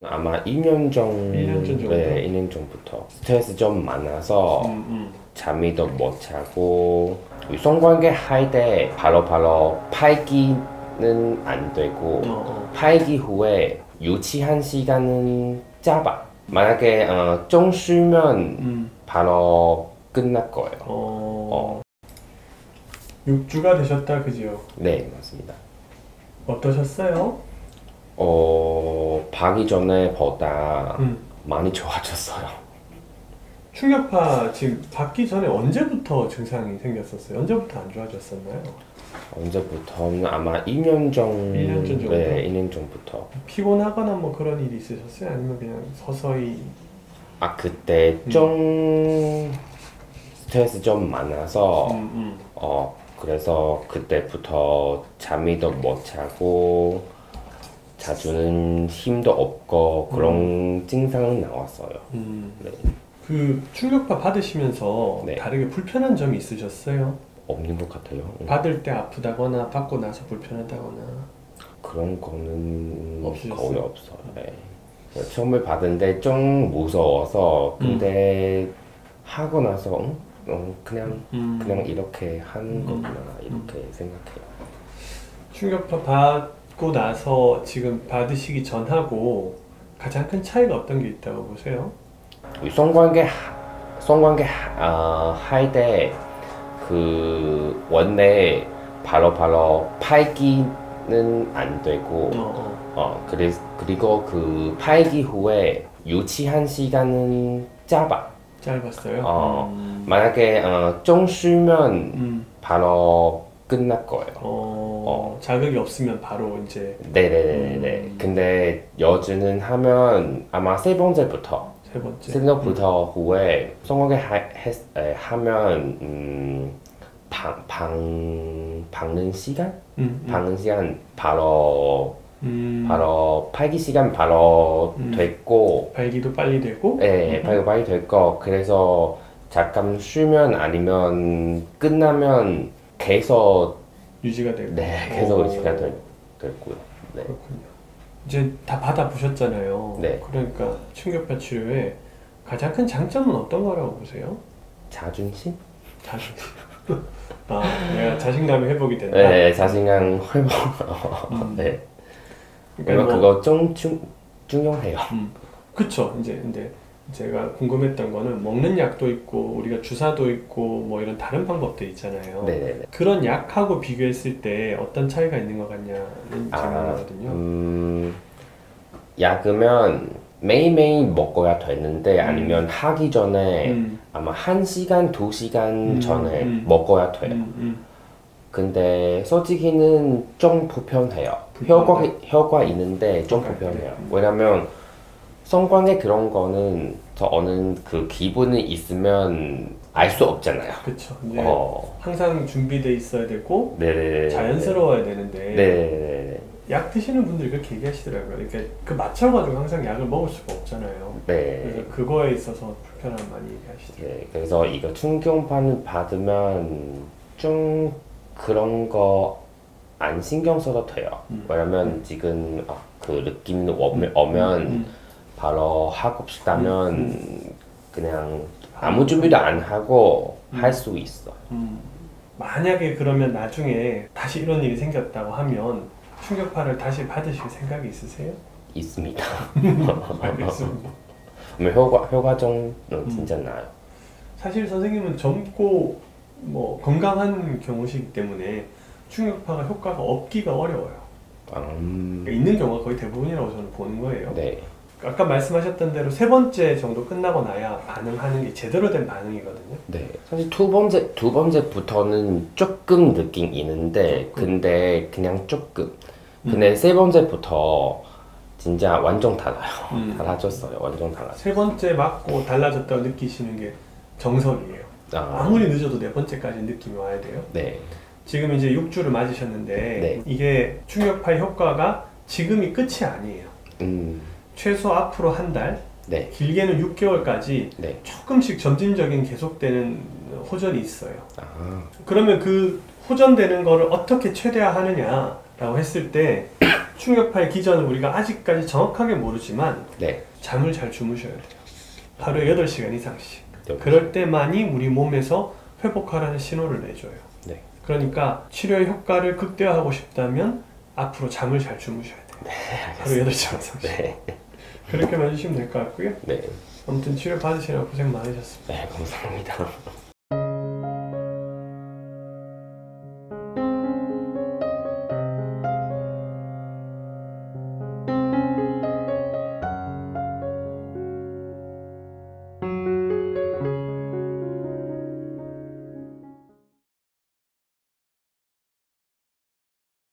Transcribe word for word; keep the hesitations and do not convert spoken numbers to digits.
아마 이 년 전, 이 년 전 정도? 네, 이 년 전부터 스트레스 좀 많아서 음, 음. 잠이 더 못 자고 성관계 할 때 바로바로 팔기는 안 되고 어, 어. 팔기 후에 유치한 시간은 짧아. 만약에 어, 좀 쉬면 음. 바로 끝날 거예요. 어. 육 주가 되셨다, 그지요? 네, 맞습니다. 어떠셨어요? 어, 받기 전에 보다 음. 많이 좋아졌어요. 충격파 지금 받기 전에 언제부터 증상이 생겼었어요? 언제부터 안 좋아졌었나요? 언제부터는 아마 이 년 전, 이 년 전 정도? 네, 이 년 전부터. 피곤하거나 뭐 그런 일이 있으셨어요? 아니면 그냥 서서히? 아, 그때 음. 좀 스트레스 좀 많아서 음, 음. 어, 그래서 그때부터 잠이 더 못 자고 자주는 힘도 없고 그런 증상은 나왔어요. 음. 네. 그 충격파 받으시면서 네. 다르게 불편한 점이 있으셨어요? 없는 것 같아요. 음. 받을 때 아프다거나 받고 나서 불편하다거나. 그런 거는 없으셨어요? 거의 없어요. 네. 처음에 받은데 좀 무서워서 근데 하고 나서 응? 어, 그냥 음. 그냥 이렇게 하는 음. 거구나 이렇게 생각해요. 충격파 받고 나서 지금 받으시기 전하고 가장 큰 차이가 어떤 게 있다고 보세요? 성관계 성관계 어, 할 때 그 원래 바로바로 팔기는 안 되고 어, 어. 어 그래 그리고 그 팔기 후에 유치한 시간은 짧아. 짧았어요? 어 음. 만약에 어, 좀 쉬면 음. 바로 끝날 거예요. 어, 자극이 없으면 바로 이제 네네네네. 음. 근데 요즘은 하면 아마 세 번째부터 세 번째. 세 번째부터 후에 성공에 하, 했, 에, 하면 음, 방, 방, 박는 시간? 음, 음. 박는 시간 바로 음. 바로 팔기 시간 바로 음. 됐고 발기도 빨리 되고. 네, 빨리 빨리 됐고 그래서 잠깐 쉬면 아니면 끝나면 계속 유지가 되고. 네 계속 어. 의지가 될, 됐고요. 네. 그렇군요. 이제 다 받아보셨잖아요. 네. 그러니까 충격파 치료의 가장 큰 장점은 어떤 거라고 보세요? 자존심? 자신감. 아, 내가 자신감이 회복이 된다. 네, 자신감 회복. 음. 네. 그러니까 그러니까 뭐, 그거 좀 중, 중요해요. 음, 그쵸. 이제 근데 제가 궁금했던 거는 먹는 약도 있고 우리가 주사도 있고 뭐 이런 다른 방법도 있잖아요. 네네네. 그런 약하고 비교했을 때 어떤 차이가 있는 것 같냐는 아, 질문이거든요. 음, 약이면 매일매일 먹어야 되는데 아니면 하기 전에 음. 아마 한 시간, 두 시간 음, 전에 음. 먹어야 돼요. 음, 음. 근데 솔직히는 좀 불편해요. 불편하다. 효과, 효과 있는데 좀 효과 불편해요. 있네. 왜냐면 성관계 그런 거는 저는 그 기분이 있으면 알 수 없잖아요. 그쵸. 이제 어, 항상 준비돼 있어야 되고 네네네. 자연스러워야 되는데 네네네. 약 드시는 분들이 그렇게 얘기하시더라고요. 이렇게 그 맞춰가지고 항상 약을 먹을 수가 없잖아요. 네. 그래서 그거에 있어서 불편함 많이 얘기하시더라고요. 네. 그래서 이거 충격파는 받으면 좀 그런 거 안 신경 써도 돼요. 음. 왜냐면 지금 아, 그 느낌 오면, 오면 음. 바로 하고 싶다면 음. 그냥 아무 준비도 안 하고 음. 할 수 있어. 음. 만약에 그러면 나중에 다시 이런 일이 생겼다고 하면 충격파를 다시 받으실 생각이 있으세요? 있습니다. 알겠습니다. 그러면 효과 효과적은 진짜 나요. 사실 선생님은 젊고 뭐 건강한 경우시기 때문에 충격파가 효과가 없기가 어려워요. 음, 그러니까 있는 경우가 거의 대부분이라고 저는 보는 거예요. 네. 아까 말씀하셨던 대로 세 번째 정도 끝나고 나야 반응하는 게 제대로 된 반응이거든요. 네. 사실 두 번째 두 번째부터는 조금 느낌 있는데 조금. 근데 그냥 조금. 근데 세 번째부터 진짜 완전 달라요. 음. 달라졌어요. 완전 달라졌어요. 세 번째 맞고 달라졌다고 느끼시는 게 정석이에요. 아, 아무리 늦어도 네 번째까지 느낌이 와야 돼요. 네. 지금 이제 육 주를 맞으셨는데 네. 이게 충격파의 효과가 지금이 끝이 아니에요. 음, 최소 앞으로 한 달, 네. 길게는 육 개월까지 네. 조금씩 점진적인 계속되는 호전이 있어요. 아, 그러면 그 호전되는 거를 어떻게 최대화하느냐라고 했을 때 충격파의 기전을 우리가 아직까지 정확하게 모르지만 네. 잠을 잘 주무셔야 돼요. 하루에 여덟 시간 이상씩. 여덟 그럴 때만이 우리 몸에서 회복하라는 신호를 내줘요. 네. 그러니까 치료의 효과를 극대화하고 싶다면 앞으로 잠을 잘 주무셔야 돼요. 네, 하루 여덟 시간 이상씩. 네. 그렇게만 해주시면 될 것 같고요. 네. 아무튼 치료 받으시느라 고생 많으셨습니다. 네, 감사합니다.